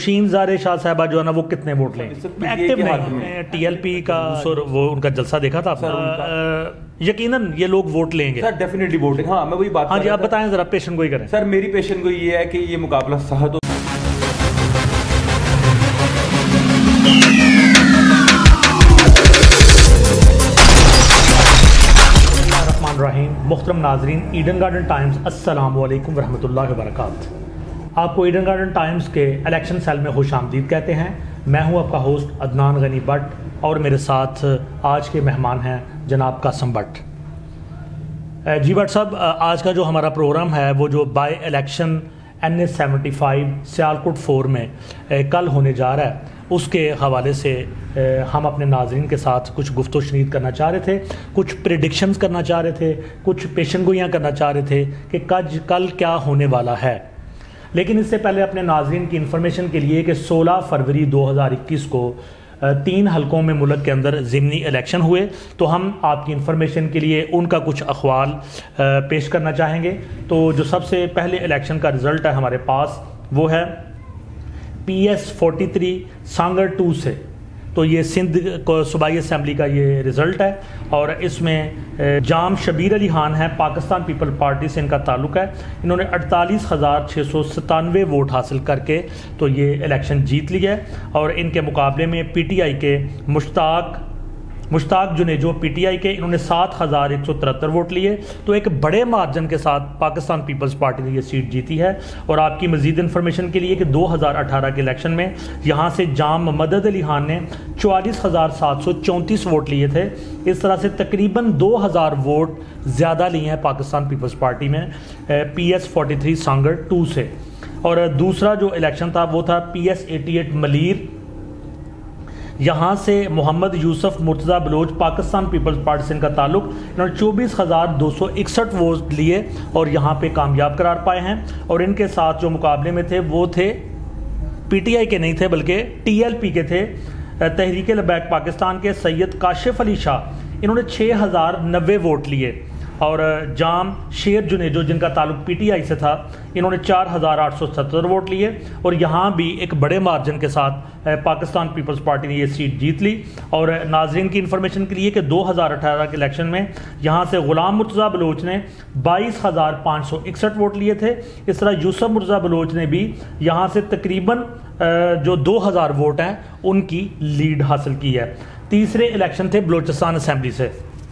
शीन ज़ारे शाह साहबा जो है ना वो कितने वोट लेंगे? एक्टिव नहीं, टीएलपी का वो उनका जलसा देखा था आपने? यकीनन ये लोग वोट लेंगे सर, डेफिनेटली वोटिंग। हाँ, मैं वही बात। हाँ जी, आप बताएं जरा, पेशन गोई करें सर। मेरी पेशन गोई ये है कि ये मुकाबला सख्त रहीम। मुहतरम नाजरीन, ईडन गार्डन टाइम्स, अस्सलाम वालेकुम रहमतुल्लाहि व बरकातहू। आपको ईडन गार्डन टाइम्स के इलेक्शन सेल में खुश आमदीद कहते हैं। मैं हूं आपका होस्ट अदनान गनी भट्ट और मेरे साथ आज के मेहमान हैं जनाब कासम भट्ट। जी भट्ट साहब, आज का जो हमारा प्रोग्राम है वो जो बाय इलेक्शन NH75 सियालकोट 4 में कल होने जा रहा है, उसके हवाले से हम अपने नाज़रीन के साथ कुछ गुफ्तो शनीद करना चाह रहे थे, कुछ प्रेडिक्शंस करना चाह रहे थे, कुछ पेशनगोइयाँ करना चाह रहे थे कि कल क्या होने वाला है। लेकिन इससे पहले अपने नाज़रीन की इन्फॉर्मेशन के लिए कि 16 फरवरी 2021 को 3 हलकों में मुल्क के अंदर ज़िमनी इलेक्शन हुए, तो हम आपकी इन्फॉर्मेशन के लिए उनका कुछ अखवाल पेश करना चाहेंगे। तो जो सबसे पहले इलेक्शन का रिज़ल्ट है हमारे पास वो है PS 43 सांगर 2 से। तो ये सिंध को सूबाई असम्बली का ये रिज़ल्ट है और इसमें जाम शबीर अली खान है, पाकिस्तान पीपल पार्टी से इनका ताल्लुक़ है। इन्होंने 48,697 वोट हासिल करके तो ये इलेक्शन जीत लिया है। और इनके मुकाबले में PTI के मुश्ताक जुनेजो PTI के, इन्होंने 7,173 वोट लिए। तो एक बड़े मार्जिन के साथ पाकिस्तान पीपल्स पार्टी ने ये सीट जीती है। और आपकी मज़ीद इन्फॉर्मेशन के लिए कि 2018 के इलेक्शन में यहाँ से जाम मदद अली खान ने 44,734 वोट लिए थे। इस तरह से तकरीबन 2,000 वोट ज़्यादा लिए हैं पाकिस्तान पीपल्स पार्टी में PS 43 सांगर 2 से। और दूसरा जो इलेक्शन था वो था PS 88 मलीर। यहाँ से मोहम्मद यूसुफ मुर्तज़ा बलोच, पाकिस्तान पीपल्स पार्टी से इनका ताल्लुक, इन्होंने 24,261 वोट लिए और यहाँ पे कामयाब करार पाए हैं। और इनके साथ जो मुकाबले में थे वो थे PTI के नहीं थे बल्कि TLP के थे, तहरीक लबैक पाकिस्तान के सैयद काशिफ अली शाह, इन्होंने 6,090 वोट लिए। और जाम शेर जुनेजो जिनका ताल्लुक PTI से था, इन्होंने 4,870 वोट लिए। और यहाँ भी एक बड़े मार्जिन के साथ पाकिस्तान पीपल्स पार्टी ने ये सीट जीत ली। और नाजरीन की इन्फॉर्मेशन के लिए कि 2018 के इलेक्शन में यहाँ से गुलाम मुर्तज़ा बलोच ने 22,561 वोट लिए थे। इस तरह यूसुफ मुर्तज़ा बलोच ने भी यहाँ से तकरीबन जो 2,000 वोट हैं उनकी लीड हासिल की है। तीसरे इलेक्शन थे बलोचिस्तान असम्बली से,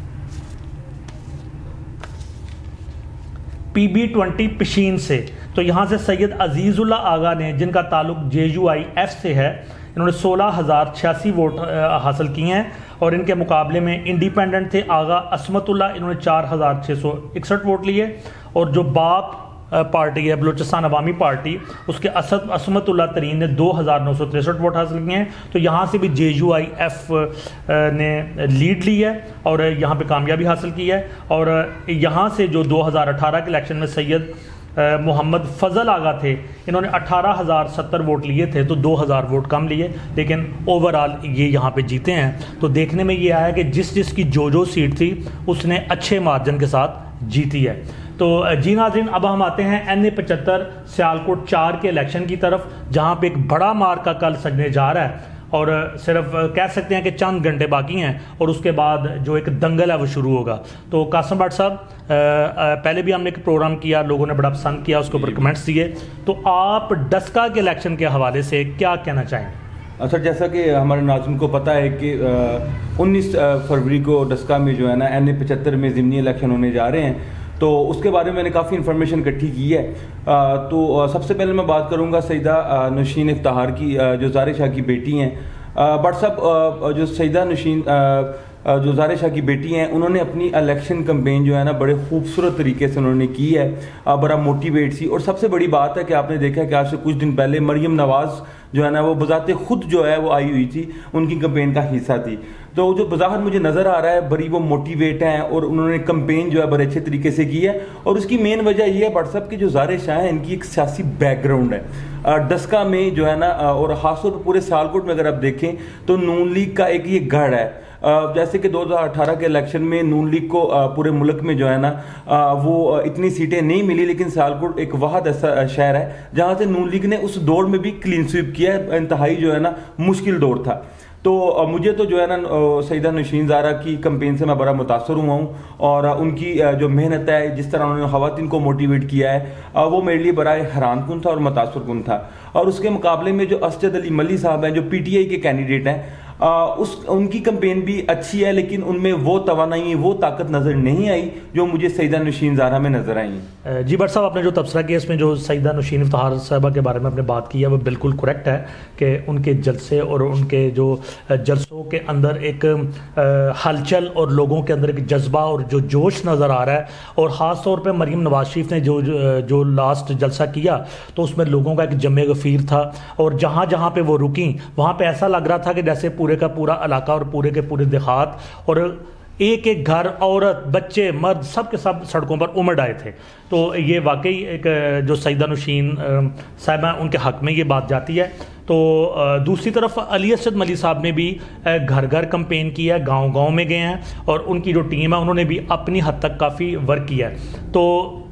PB20 पिशीन से। तो यहाँ से सैयद अजीज़ुल्लाह आगा ने, जिनका ताल्लुक JUIF से है, इन्होंने 16,086 वोट हासिल किए हैं। और इनके मुकाबले में इंडिपेंडेंट थे आगा असमतुल्लाह, इन्होंने 4,661 वोट लिए। और जो बाप पार्टी है बलूचिस्तान अवामी पार्टी, उसके असमतुल्लाह तरीन ने 2,963 वोट हासिल किए हैं। तो यहाँ से भी JUIF ने लीड ली है और यहाँ पे कामयाबी हासिल की है। और यहाँ से जो 2018 के इलेक्शन में सैयद मोहम्मद फजल आगा थे, इन्होंने 18,070 वोट लिए थे, तो 2,000 वोट कम लिए, लेकिन ओवरऑल ये यहाँ पे जीते हैं। तो देखने में ये आया कि जिसकी जो सीट थी उसने अच्छे मार्जिन के साथ जीती है। तो जी नाज़रीन, अब हम आते हैं NA75 सियालकोट 4 के इलेक्शन की तरफ, जहाँ पे एक बड़ा मार्का कल सजने जा रहा है। और सिर्फ कह सकते हैं कि चंद घंटे बाकी हैं और उसके बाद जो एक दंगल है वो शुरू होगा। तो कासम भट्ट साहब, पहले भी हमने एक प्रोग्राम किया, लोगों ने बड़ा पसंद किया, उसके ऊपर कमेंट्स दिए, तो आप डस्का के इलेक्शन के हवाले से क्या कहना चाहेंगे? सर, जैसा कि हमारे नाज़रीन को पता है कि 19 फरवरी को डस्का में जो है ना NA75 में ज़िमनी इलेक्शन होने जा रहे हैं। तो उसके बारे में मैंने काफ़ी इन्फॉर्मेशन इकट्ठी की है। तो सबसे पहले मैं बात करूंगा सईदा नौशीन इफ्तार की, जो ज़ारे शाह की बेटी हैं। बट साहब, जो सईदा नौशीन जो ज़ारे शाह की बेटी हैं, उन्होंने अपनी इलेक्शन कैंपेन जो है ना बड़े खूबसूरत तरीके से उन्होंने की है, बड़ा मोटिवेट सी। और सबसे बड़ी बात है कि आपने देखा है कि आज से कुछ दिन पहले मरियम नवाज़ जो है ना वो बजाते खुद जो है वो आई हुई थी, उनकी कैंपेन का हिस्सा थी। तो जो बज़ाहिर मुझे नज़र आ रहा है बड़ी वो मोटिवेट हैं और उन्होंने कैंपेन जो है बड़े अच्छे तरीके से की है। और उसकी मेन वजह यह है व्हाट्सएप की जो ज़ारे शाह हैं, इनकी एक सियासी बैकग्राउंड है। डस्का में जो है ना, और ख़ासतौर पर पूरे सियालकोट में अगर आप देखें तो नून लीग का एक ये गढ़ है। जैसे कि 2018 के इलेक्शन में नून लीग को पूरे मुल्क में जो है ना वो इतनी सीटें नहीं मिली, लेकिन सियालकोट एक वाहद ऐसा शहर है जहां से नून लीग ने उस दौर में भी क्लीन स्वीप किया है। इंतहाई जो है ना मुश्किल दौर था। तो मुझे तो जो है ना सईदा नौशीन ज़ारा की कैंपेन से मैं बड़ा मुतासर हुआ हूँ, और उनकी जो मेहनत है, जिस तरह उन्होंने ख़वातीन को मोटिवेट किया है, वो मेरे लिए बड़ा हैरान कुन था और मुतासर कुन था। और उसके मुकाबले में जो असजद अली मली साहब हैं, जो PTI के कैंडिडेट हैं, उनकी कैंपेन भी अच्छी है, लेकिन उनमें वो तवानाई, वो ताकत नज़र नहीं आई जो मुझे सईदा नौशीन ज़ारा में नज़र आई। जी भट्ट साहब, आपने जो तबसरा किया इसमें जो सईदा नौशीन इफ्तिखार साहबा के बारे में आपने बात की है वो बिल्कुल करेक्ट है कि उनके जलसे और उनके जो जलसों के अंदर एक हलचल और लोगों के अंदर एक जज्बा और जो जोश नज़र आ रहा है। और ख़ास तौर पर मरीम नवाज शरीफ ने जो लास्ट जलसा किया तो उसमें लोगों का एक जमे गफ़ीर था, और जहाँ जहाँ पे वो रुकी वहाँ पे ऐसा लग रहा था कि जैसे पूरे का पूरा इलाका और पूरे के पूरे देहात और एक एक घर, औरत, बच्चे, मर्द सब के सब सड़कों पर उमड़ आए थे। तो ये वाकई एक जो सईदा नौशीन साहिबा उनके हक में ये बात जाती है। तो दूसरी तरफ अली असद मली साहब ने भी घर घर कैंपेन किया है, गांव गांव में गए हैं, और उनकी जो टीम है उन्होंने भी अपनी हद तक काफ़ी वर्क किया है। तो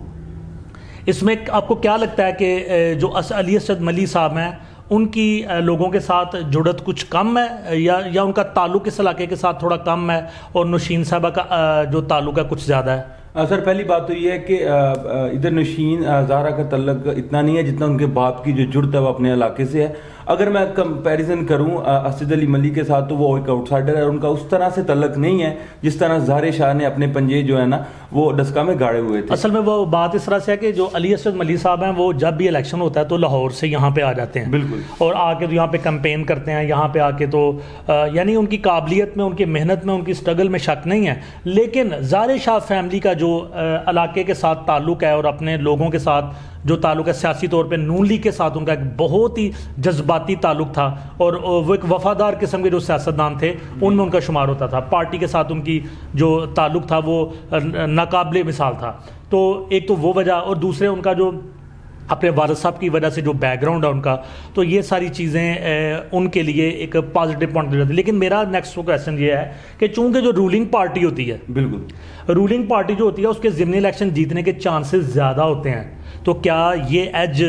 इसमें आपको क्या लगता है कि जो अली असद मली साहब हैं उनकी लोगों के साथ जुड़त कुछ कम है, या उनका ताल्लुक इस इलाके के साथ थोड़ा कम है, और नौशीन साहबा का जो ताल्लुक है कुछ ज़्यादा है? सर, पहली बात तो ये है कि इधर नौशीन ज़ारा का तल्लक इतना नहीं है जितना उनके बाप की जो जुड़त है वो अपने इलाके से है। अगर मैं कंपैरिजन करूं असद अली मली के साथ तो वो एक आउटसाइडर है, उनका उस तरह से तल्लक नहीं है जिस तरह ज़ारे शाह ने अपने पंजे जो है ना वो डस्का में गाड़े हुए थे। असल में वो बात इस तरह से है कि जो अली असद मली साहब हैं वो जब भी इलेक्शन होता है तो लाहौर से यहाँ पे आ जाते हैं, बिल्कुल, और आके तो यहाँ पे कैंपेन करते हैं। यहाँ पे आके तो यानी उनकी काबिलियत में, उनकी मेहनत में, उनकी स्ट्रगल में शक नहीं है, लेकिन ज़ारे शाह फैमिली का जो इलाके के साथ ताल्लुक है और अपने लोगों के साथ जो ताल्लुक है, सियासी तौर पे नून लीग के साथ उनका एक बहुत ही जज्बाती ताल्लुक था, और वो एक वफादार किस्म के जो सियासतदान थे उनमें उनका शुमार होता था। पार्टी के साथ उनकी जो ताल्लुक था वो नाकाबिले मिसाल था। तो एक तो वो वजह, और दूसरे उनका जो अपने वालिद साहब की वजह से जो बैकग्राउंड है उनका, तो ये सारी चीज़ें उनके लिए एक पॉजिटिव पॉइंट जाती है। लेकिन मेरा नेक्स्ट क्वेश्चन ये है कि चूंकि जो रूलिंग पार्टी होती है, बिल्कुल रूलिंग पार्टी जो होती है उसके ज़िमनी इलेक्शन जीतने के चांसेस ज़्यादा होते हैं, तो क्या ये एज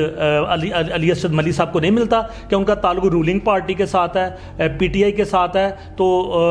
अली असद मली साहब को नहीं मिलता कि उनका ताल्लुक रूलिंग पार्टी के साथ है, PTI के साथ है, तो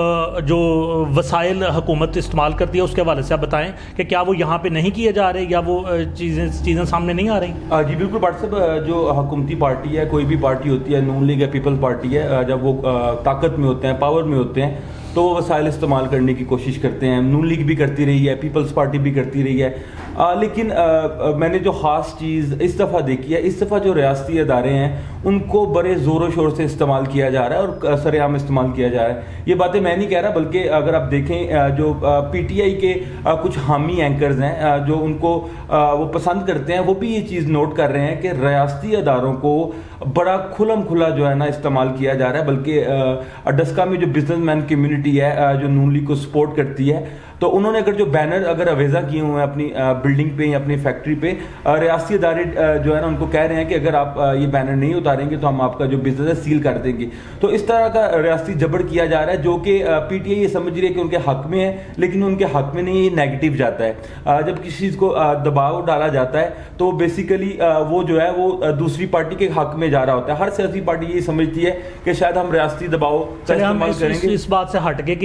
जो वसाइल हुकूमत इस्तेमाल करती है उसके हवाले से आप बताएं कि क्या वो यहाँ पे नहीं किए जा रहे, या वो चीज़ें सामने नहीं आ रही? जी बिल्कुल भाट साहब, जो हुकूमती पार्टी है, कोई भी पार्टी होती है, नून लीग या पीपल्स पार्टी है, जब वो ताकत में होते हैं, पावर में होते हैं, तो वो वसाइल इस्तेमाल करने की कोशिश करते हैं। नून लीग भी करती रही है, पीपल्स पार्टी भी करती रही है, लेकिन मैंने जो ख़ास चीज़ इस दफ़ा देखी है, इस दफ़ा जो रियासती अदारे हैं उनको बड़े ज़ोरों शोर से इस्तेमाल किया जा रहा है और सरेआम इस्तेमाल किया जा रहा है। ये बातें मैं नहीं कह रहा, बल्कि अगर आप देखें जो PTI के कुछ हामी एंकर्स हैं जो उनको वो पसंद करते हैं, वो भी ये चीज़ नोट कर रहे हैं कि रियासती अदारों को बड़ा खुलम खुला जो है ना इस्तेमाल किया जा रहा है। बल्कि डस्का में जो बिजनेसमैन कम्युनिटी है जो नून लीग को सपोर्ट करती है, तो उन्होंने अगर जो बैनर अगर अवेजा किए हुए हैं अपनी बिल्डिंग पे या अपनी फैक्ट्री पे, रियासती अदारे जो है ना उनको कह रहे हैं कि अगर आप ये बैनर नहीं उतारेंगे तो हम आपका जो बिजनेस है सील कर देंगे। तो इस तरह का रियासती जबड़ किया जा रहा है, जो कि PTI ये समझ रही है कि उनके हक में है, लेकिन उनके हक में नहीं, ये नेगेटिव जाता है। जब किसी चीज़ को दबाव डाला जाता है तो बेसिकली वो जो है वो दूसरी पार्टी के हक में जा रहा होता है। हर सियासी पार्टी ये समझती है कि शायद हम रियासती दबाव का इस्तेमाल करेंगे। इस बात से हट के कि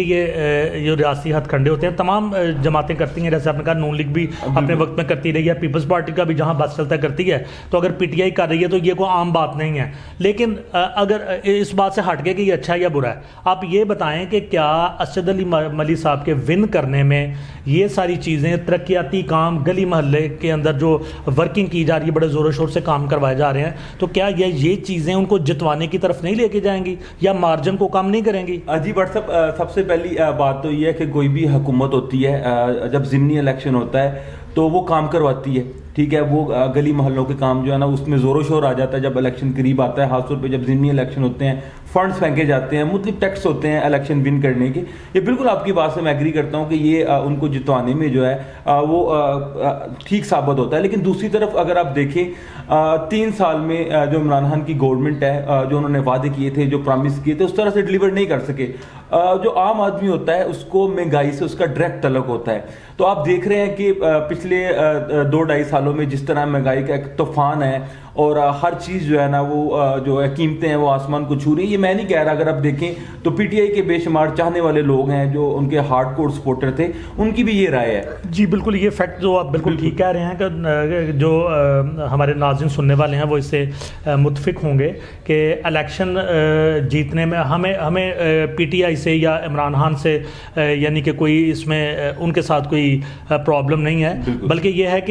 ये रियासती हथकंडे होते हैं, तमाम जमातें करती हैं, जैसे आपने कहा नून लीग भी अपने वक्त में करती रही है, पीपल्स पार्टी का भी जहां बस चलता करती है, तो अगर PTI कर रही है तो ये कोई आम बात नहीं है। लेकिन अगर इस बात से हट के कि ये अच्छा है या बुरा है, आप ये बताएं कि क्या असद अली मली साहब के विन करने में ये सारी चीज़ें, तरक्याती काम, गली मोहल्ले के अंदर जो वर्किंग की जा रही है, बड़े ज़ोरों शोर से काम करवाए जा रहे हैं, तो क्या ये चीज़ें उनको जितवाने की तरफ नहीं लेके जाएंगी या मार्जिन को कम नहीं करेंगी? जी बट सबसे पहली बात तो ये है कि कोई भी हुकूमत होती है, जब ज़िमनी इलेक्शन होता है तो वो काम करवाती है, ठीक है। वो गली मोहल्लों के काम जो है ना उसमें ज़ोरों शोर आ जाता है जब इलेक्शन करीब आता है, खासतौर पे जब ज़िमनी इलेक्शन होते हैं, फंड्स फेंके जाते हैं, मुख्तलिफ टैक्स होते हैं इलेक्शन विन करने के। ये बिल्कुल आपकी बात से मैं एग्री करता हूँ कि ये उनको जितवाने में जो है वो ठीक साबित होता है। लेकिन दूसरी तरफ अगर आप देखें 3 साल में जो इमरान खान की गवर्नमेंट है, जो उन्होंने वादे किए थे, जो प्रॉमिस किए थे, उस तरह से डिलीवर नहीं कर सके। जो आम आदमी होता है उसको महंगाई से उसका डायरेक्ट तल्लुक होता है। तो आप देख रहे हैं कि पिछले 2-2.5 सालों में जिस तरह महंगाई का एक तूफान है और हर चीज़ जो है ना वो जो है कीमतें हैं वो आसमान को छू रही है। ये मैं नहीं कह रहा, अगर आप देखें तो पीटीआई के बेशुमार चाहने वाले लोग हैं जो उनके हार्डकोर सपोर्टर थे, उनकी भी ये राय है। जी बिल्कुल, ये फैक्ट जो आप बिल्कुल ठीक कह रहे हैं कि जो हमारे नाज़रीन सुनने वाले हैं वो इससे मुत्फिक होंगे कि इलेक्शन जीतने में हमें पीटीआई से या इमरान खान से यानी कि कोई इसमें उनके साथ कोई प्रॉब्लम नहीं है, बल्कि ये है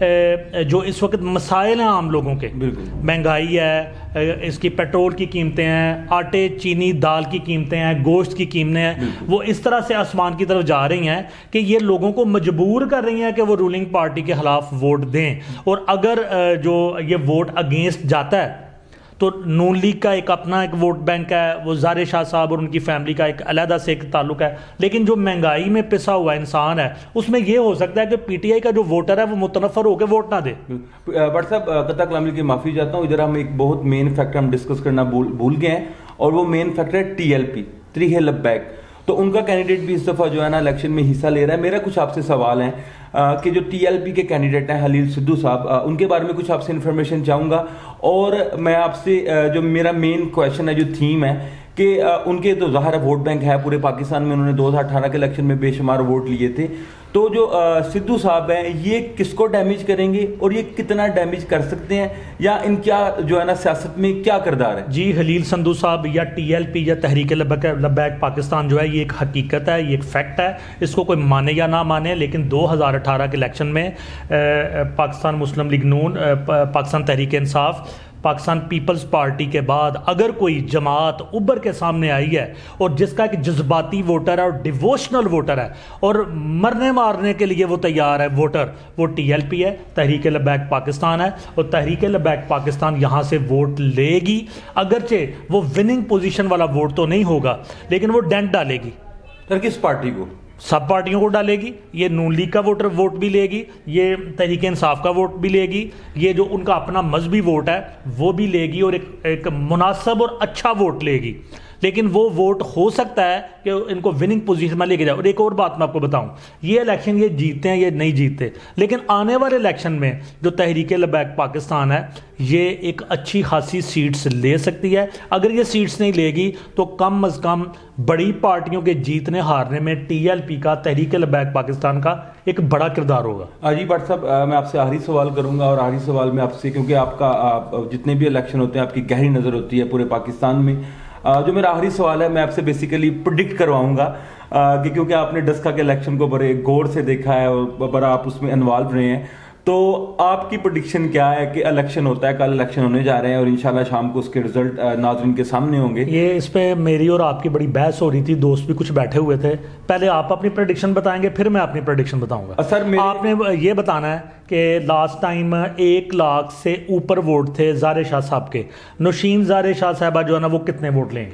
कि जो इस वक्त मसाइल हैं आम लोगों के, महंगाई है, इसकी पेट्रोल की कीमतें हैं, आटे चीनी दाल की कीमतें हैं, गोश्त की कीमतें हैं, वो इस तरह से आसमान की तरफ जा रही हैं कि ये लोगों को मजबूर कर रही हैं कि वो रूलिंग पार्टी के खिलाफ वोट दें। और अगर जो ये वोट अगेंस्ट जाता है तो नून लीग का एक अपना एक वोट बैंक है, वो ज़ारे शाह साहब और उनकी फैमिली का एक अलहदा से एक ताल्लुक है। लेकिन जो महंगाई में पिसा हुआ इंसान है उसमें ये हो सकता है कि पीटीआई का जो वोटर है वो मुतनफर होकर वोट ना दे। बट साहब कतला कलामी की माफ़ी चाहता हूँ, इधर हम एक बहुत मेन फैक्टर हम डिस्कस करना भूल गए हैं, और वो मेन फैक्टर है टीएलपी, त्रीहे लब्बैक। तो उनका कैंडिडेट भी इस दफ़ा जो है ना इलेक्शन में हिस्सा ले रहा है। मेरा कुछ आपसे सवाल है कि जो टीएलपी के कैंडिडेट हैं हलील सिद्धू साहब, उनके बारे में कुछ आपसे इन्फॉर्मेशन चाहूँगा। और मैं आपसे जो मेरा मेन क्वेश्चन है, जो थीम है कि उनके तो ज़ाहिर वोट बैंक है पूरे पाकिस्तान में, उन्होंने 2018 के इलेक्शन में बेशुमार वोट लिए थे। तो जो सिद्धू साहब हैं ये किसको डैमेज करेंगे और ये कितना डैमेज कर सकते हैं, या इनका जो है ना सियासत में क्या किरदार है? जी, हलील संधू साहब या टीएलपी या तहरीक लब्बैक पाकिस्तान जो है ये एक हकीकत है, ये एक फैक्ट है, इसको कोई माने या ना माने। लेकिन 2018 के इलेक्शन में Pakistan Muslim League Noon, Pakistan Tehreek Insaf, Pakistan Peoples Party के बाद अगर कोई जमात उभर के सामने आई है और जिसका एक जज्बाती वोटर है और डिवोशनल वोटर है और मरने मारने के लिए वो तैयार है वोटर, वो टीएलपी है, तहरीक लब्बैक पाकिस्तान है। और तहरीक लब्बैक पाकिस्तान यहाँ से वोट लेगी, अगरचे वो विनिंग पोजीशन वाला वोट तो नहीं होगा लेकिन वो डेंट डालेगी। सर किस पार्टी को? सब पार्टियों को डालेगी। ये नून लीग का वोट भी लेगी, ये तहरीक इंसाफ का वोट भी लेगी, ये जो उनका अपना मजहबी वोट है वो भी लेगी, और एक मुनासिब और अच्छा वोट लेगी। लेकिन वो वोट हो सकता है कि इनको विनिंग पोजीशन में लेके जाए। और एक और बात मैं आपको बताऊं, ये इलेक्शन ये जीतते हैं ये नहीं जीतते, लेकिन आने वाले इलेक्शन में जो तहरीक लब्बैक पाकिस्तान है ये एक अच्छी खासी सीट्स ले सकती है। अगर ये सीट्स नहीं लेगी तो कम अज़ कम बड़ी पार्टियों के जीतने हारने में टीएलपी का, तहरीक लब्बैक पाकिस्तान का एक बड़ा किरदार होगा। जी भट्ट साहब, मैं आपसे आखिरी सवाल करूंगा, और आखिरी सवाल में आपसे, क्योंकि आपका जितने भी इलेक्शन होते हैं आपकी गहरी नज़र होती है पूरे पाकिस्तान में, जो मेरा आखिरी सवाल है मैं आपसे बेसिकली प्रिडिक्ट करवाऊंगा कि क्योंकि आपने डस्का के इलेक्शन को बड़े गौर से देखा है और बड़ा आप उसमें इन्वॉल्व रहे हैं, तो आपकी प्रेडिक्शन क्या है कि इलेक्शन होता है, कल इलेक्शन होने जा रहे हैं और इंशाल्लाह शाम को उसके रिजल्ट नाज़रीन के सामने होंगे। ये इस पे मेरी और आपकी बड़ी बहस हो रही थी, दोस्त भी कुछ बैठे हुए थे। पहले आप अपनी प्रेडिक्शन बताएंगे फिर मैं अपनी प्रेडिक्शन बताऊंगा। सर आपने ये बताना है कि लास्ट टाइम 1 लाख से ऊपर वोट थे ज़ारे शाह साहब के, नौशीन ज़ारे शाह साहबा जो है ना वो कितने वोट लेंगी?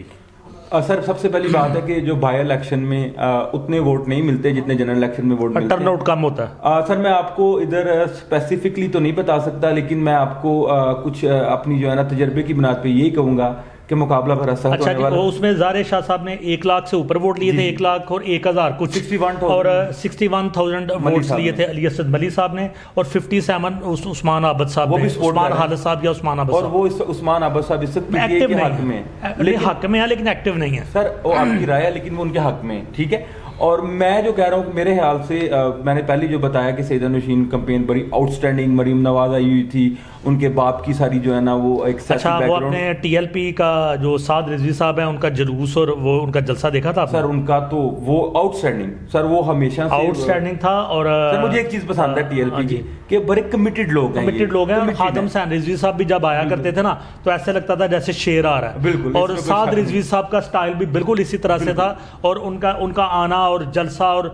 सर सबसे पहली बात है कि जो बाई इलेक्शन में उतने वोट नहीं मिलते जितने जनरल इलेक्शन में वोट मिलते हैं, टर्नआउट कम होता है। सर मैं आपको इधर स्पेसिफिकली तो नहीं बता सकता, लेकिन मैं आपको कुछ अपनी जो है ना तजर्बे की बुनियाद पे यही कहूँगा कि मुकाबला भरा सख्त अच्छा होने वाला। उसमें ज़ारे शाह साहब ने 1 लाख से ऊपर वोट लिए थे, 1 लाख और 1,000 कुछ 61,000 और 61,000 वोट्स लिए थे अली असद मली साहब ने, और 57 उस्मान आबद साहब ने, उस्मान हालत साहब या उस्मान आबद, और वो उस्मान आबद साहब इस वक्त एक्टिव के हक में हक में है लेकिन एक्टिव नहीं है। सर वो आपकी राय है लेकिन वो उनके हक में, ठीक है। और मैं जो कह रहा हूँ मेरे ख्याल से मैंने पहले जो बताया कि सैयदा नौशीन कैंपेन बड़ी आउटस्टैंडिंग, मरीम नवाज आई हुई थी, उनके बाप की सारी जो है ना वो एक अच्छा वो अपने टीएलपी का जो साद रिजवी साहब है उनका जुलूस और वो उनका जलसा देखा था सर? उनका तो वो आउटस्टैंडिंग, सर वो हमेशा आउटस्टैंडिंग था। और सर मुझे एक चीज पसंद है टीएलपी की कि बड़े कमिटेड लोग हैं, और खादम हुसैन रिजवी साहब भी जब आया करते थे ना तो ऐसे लगता था जैसे शेर आ रहा है, बिल्कुल। और साद रिजवी साहब का स्टाइल भी बिल्कुल इसी तरह से था, और उनका आना और जलसा, और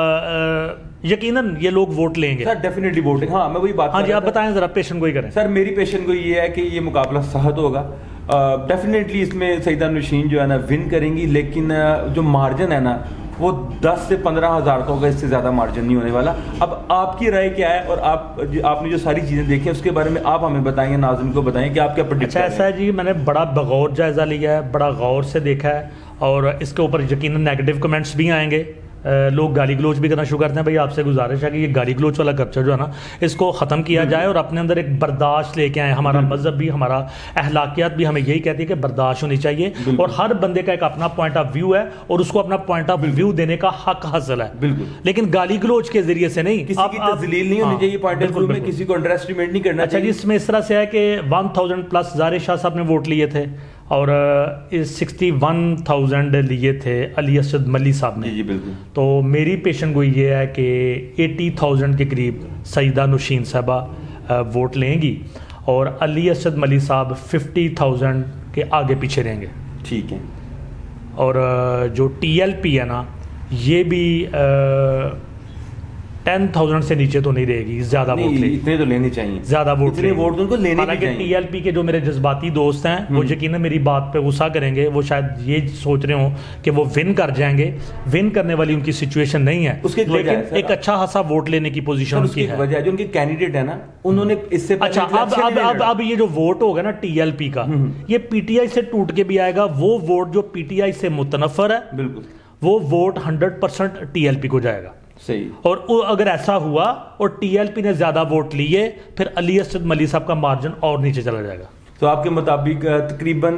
यकीनन ये लोग वोट लेंगे सर, डेफिनेटली वोट। हाँ मैं वही बात, हाँ जी आप बताएं जरा, पेशन गोई करें। सर मेरी पेशन गोई ये है कि ये मुकाबला सख्त होगा, डेफिनेटली इसमें सईदा नौशीन जो है ना विन करेंगी, लेकिन जो मार्जिन है ना वो 10 से 15 हज़ार का होगा, इससे ज़्यादा मार्जिन नहीं होने वाला। अब आपकी राय क्या है, और आपने जो सारी चीज़ें देखी हैं उसके बारे में आप हमें बताएंगे, नाज़रीन को बताएं कि आप क्या प्रेडिक्ट अच्छा ऐसा है जी, मैंने बड़ा बगौर जायज़ा लिया है, बड़ा गौर से देखा है, और इसके ऊपर यकीनन नेगेटिव कमेंट्स भी आएंगे। लोग गाली गलोच भी करना शुरू करते हैं। भाई आपसे गुजारिश है कि ये गाली गलोच वाला कल्चर जो है ना इसको ख़त्म किया जाए और अपने अंदर एक बर्दाश्त लेके आए। हमारा मजहब भी, हमारा अहलाकियात भी हमें यही कहती है कि बर्दाश्त होनी चाहिए, और हर बंदे का एक अपना पॉइंट ऑफ व्यू है और उसको अपना पॉइंट ऑफ व्यू देने का हक हासिल है। बिल्कुल, लेकिन गाली गलोच के जरिए से नहीं, किसी की तज़लील नहीं होनी चाहिए, पॉइंट ऑफ व्यू में किसी को अंडर एस्टिमेट नहीं करना चाहिए। अच्छा जी, इसमें इस तरह से है कि 1000 प्लस ज़ाहिर शाह साहब ने वोट लिए थे और 61,000 लिए थे अली असद मली साहब ने। जी बिल्कुल। तो मेरी पेशन गोई ये है कि 80,000 के करीब सईदा नौशीन साहबा वोट लेंगी और अली असद मली साहब 50,000 के आगे पीछे रहेंगे। ठीक है। और जो TLP है ना ये भी 10,000 से नीचे तो नहीं रहेगी, ज्यादा वोट लेगी। इतने तो लेने चाहिए, ज्यादा वोट इतने वोट उनको लेने भी चाहिए। TLP के जो मेरे जज्बाती दोस्त हैं वो यकीनन मेरी बात पे गुस्सा करेंगे, वो शायद ये सोच रहे हो कि वो विन कर जाएंगे। विन करने वाली उनकी सिचुएशन नहीं है, उसके लेकिन एक अच्छा खासा वोट लेने की पोजीशन उनकी है। वजह जो उनके कैंडिडेट है ना उन्होंने इससे अच्छा अब ये जो वोट होगा ना TLP का, ये PTI से टूट के भी आएगा। वो वोट जो PTI से मुतनफर है, बिल्कुल वो वोट 100% TLP को जाएगा। सही। और अगर ऐसा हुआ और TLP ने ज्यादा वोट लिए, फिर अली असद मली साहब का मार्जिन और नीचे चला जाएगा। तो आपके मुताबिक तकरीबन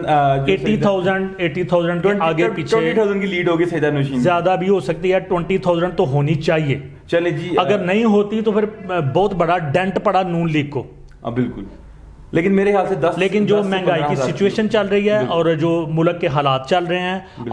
80,000 के आगे पीछे 20,000 की लीड होगी सईदा नौशीन। ज्यादा भी हो सकती है, 20,000 तो होनी चाहिए। चले जी, अगर नहीं होती तो फिर बहुत बड़ा डेंट पड़ा नून लीग को। बिल्कुल, लेकिन मेरे ख्याल से 10, लेकिन जो महंगाई की सिचुएशन चल रही है और जो मुल्क के हालात चल रहे हैं,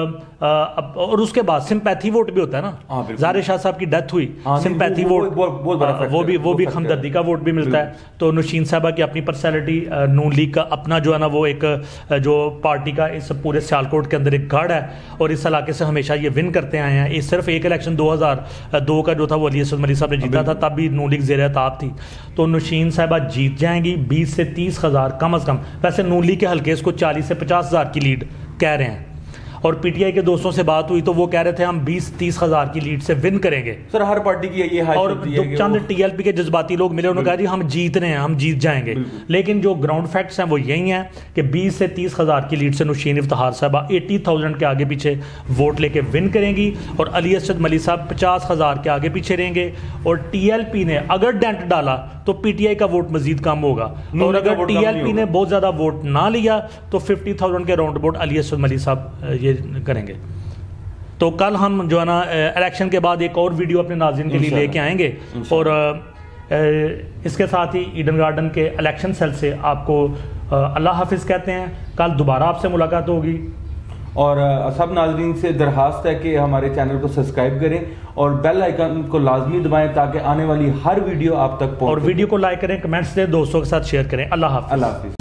और उसके बाद सिंपैथी वोट भी होता है ना। ज़ाहिर शाह साहब की डेथ हुई, सिंपैथी वोट वो भी हमदर्दी का वोट भी मिलता है। तो नौशीन साहबा की अपनी पर्सनैलिटी, नून लीग का अपना जो है ना वो एक जो पार्टी का इस पूरे सियालकोट के अंदर एक गढ़ है, और इस इलाके से हमेशा ये विन करते आए हैं। ये सिर्फ एक इलेक्शन 2002 का जो था वो अली असद मली साहब ने जीता था, तब भी नून लीग ज़ेर ताब थी। तो नौशीन साहबा जीत जाएंगी 20 से 30 हज़ार कम अज़ कम। वैसे नून लीग के हल्के इसको 40 से 50 हज़ार की लीड कह रहे हैं, और PTI के दोस्तों से बात हुई तो वो कह रहे थे हम 20-30 हज़ार की लीड से विन करेंगे। सर हर पार्टी की ये हाई और जो चंद TLP के जज्बाती लोग मिले उन्होंने कहा जी हम जीत रहे हैं, हम जीत जाएंगे। लेकिन जो ग्राउंड फैक्ट्स हैं वो यही हैं कि 20 से 30 हज़ार की लीड से नौशीन इफ्तिखार साहबा 80,000 के आगे पीछे वोट लेके विन करेंगी, और अली असद मली साहब 50 हज़ार के आगे पीछे रहेंगे। और TLP ने अगर डेंट डाला तो PTI का वोट मजीद कम होगा, और अगर TLP ने बहुत ज़्यादा वोट ना लिया तो 50,000 के राउंड अबाउट अली असद मली साहब ये करेंगे। तो कल हम जो है ना इलेक्शन के बाद एक और वीडियो अपने नाज़रीन के लिए लेके आएंगे, और इसके साथ ही ईडन गार्डन के इलेक्शन सेल से आपको अल्लाह हाफिज़ कहते हैं। कल दोबारा आपसे मुलाकात होगी, और सब नाज़रीन से दरखास्त है कि हमारे चैनल को सब्सक्राइब करें और बेल आइकन को लाजमी दबाएं ताकि आने वाली हर वीडियो आप तक पहुंचे। और वीडियो को लाइक करें, कमेंट्स दें, दोस्तों के साथ शेयर करें। अल्लाह हाफिज़।